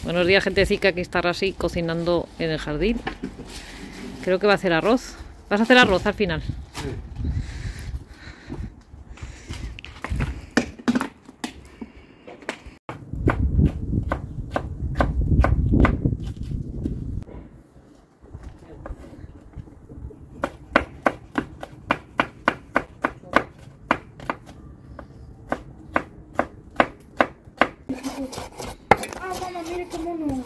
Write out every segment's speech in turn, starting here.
Buenos días, gentecica, que está así cocinando en el jardín. Creo que va a hacer arroz. ¿Vas a hacer arroz al final? Sí. Ah, mamá, mire qué mono.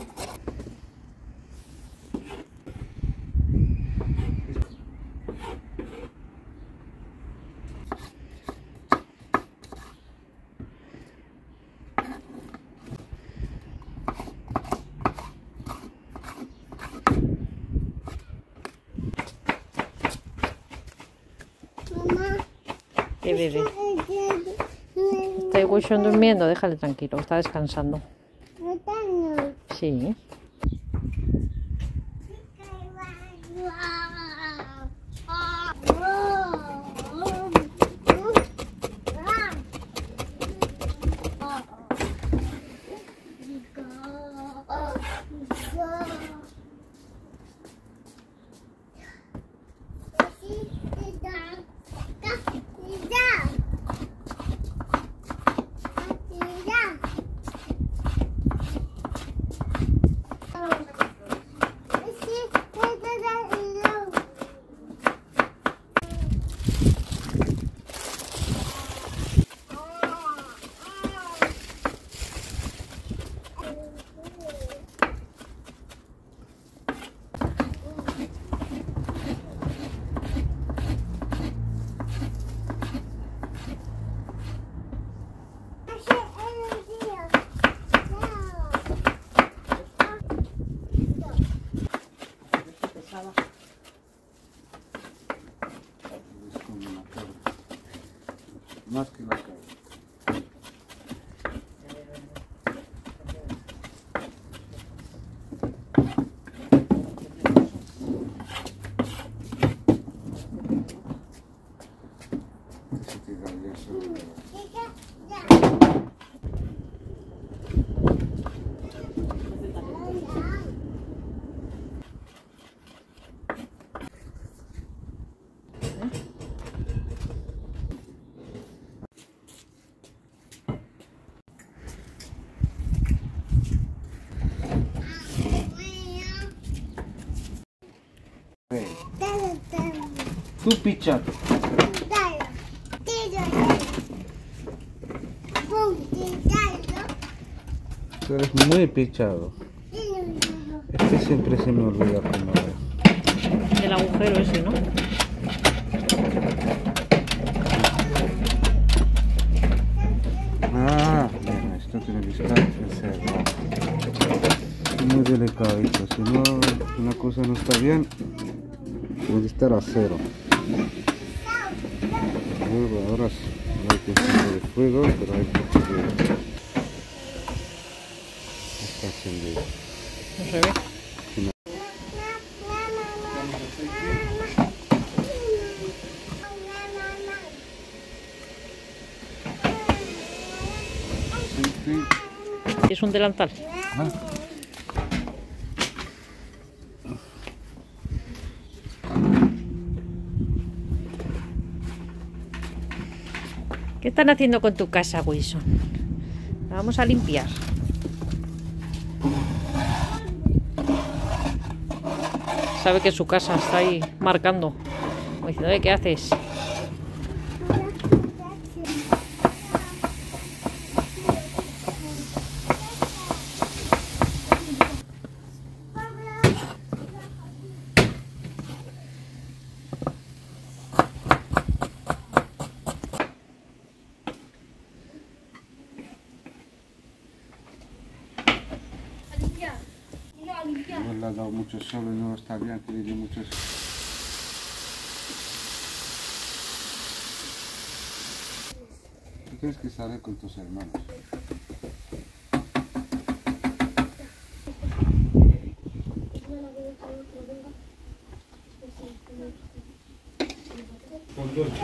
Mamá. ¿Qué, bebé? Está Wilson durmiendo, déjale tranquilo, está descansando. Sí. Más que la cara. Tú picha. Tú eres muy pichado. Este siempre se me olvida cómo es. El agujero ese, ¿no? Ah, mira, esto tiene que estar encerrado. Muy delicadito, si no una cosa no está bien, tiene que estar a cero. Ahora sí, no hay que encender el fuego, pero hay que está encendido. No se ve. Es un delantal. Ah. ¿Qué están haciendo con tu casa, Wilson? La vamos a limpiar. Sabe que su casa está ahí marcando. Como diciendo, ¿qué haces? No le ha dado mucho sol y no está bien, tiene que mucho sol. Tú tienes que salir con tus hermanos. Con dos.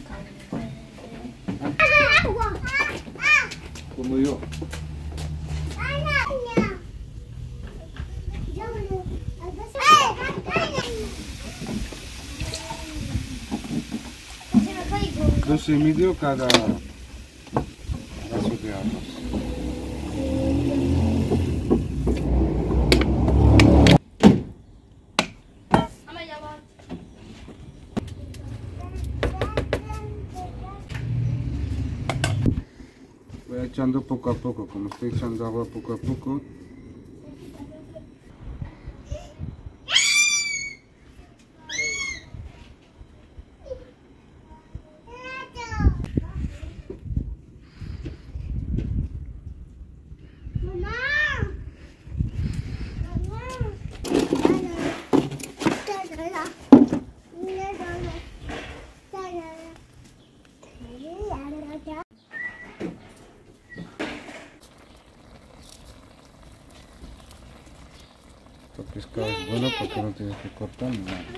Como yo. 2,5 cada vaso de arroz. Voy echando poco a poco, como estoy echando agua poco a poco. Este pescado es bueno porque no tienes que cortar ni nada.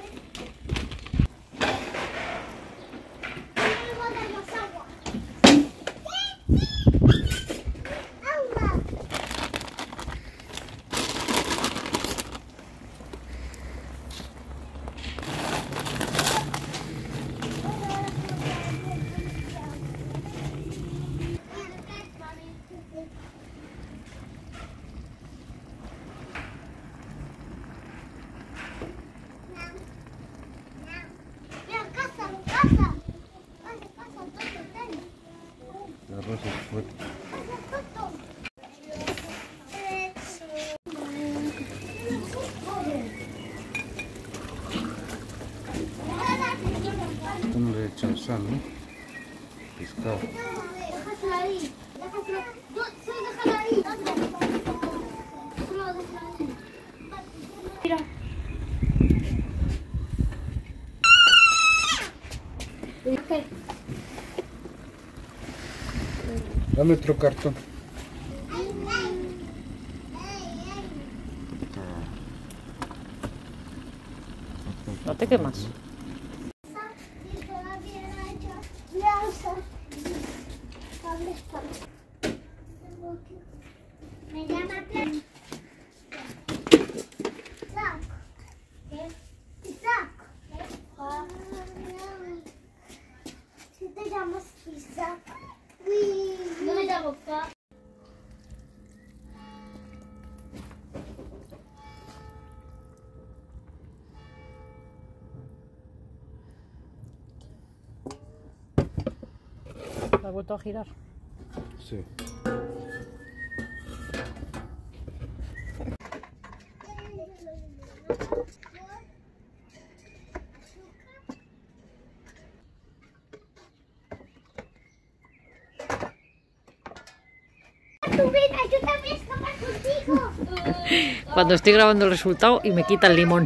El arroz es fuerte. Esto no le he echado sal, ¿no? Pescado. Mira. Dame otro cartón. No te quemas. Me llama Isaac. Si te llamas Isaac. No me llamo Isaac. ¿La has vuelto a girar? Sí. Yo también escapar contigo. Cuando estoy grabando el resultado y me quita el limón.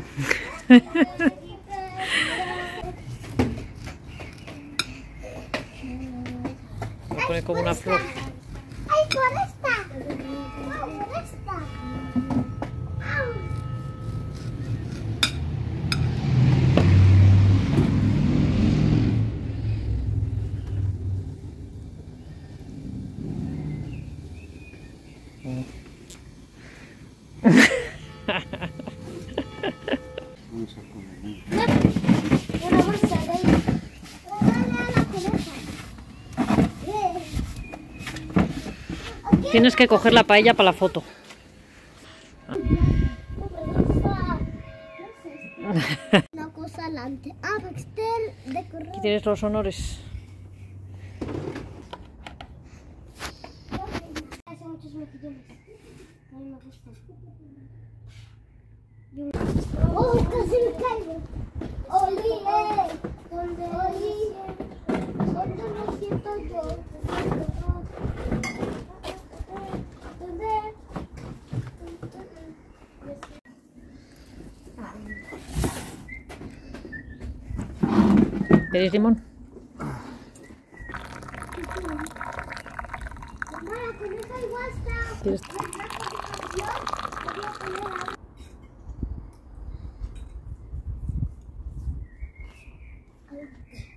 Me pone como una flor. ¡Ay, foresta! ¡Wow, foresta! ¡Au! Vamos a comer. Una bolsa de ahí. Dale a la coneja. Tienes que coger la paella para la foto. Una cosa adelante. Ah, Baxter de correr. Aquí tienes los honores. Hace muchos mejillones. A mí me gustan. ¡Oh, casi me caigo! ¡Oli, ¿dónde? ¡Oli! ¿Dónde me siento yo? ¿Dónde? ¿Queréis limón? Mamá, la coneja igual está. ¿Quieres? Yo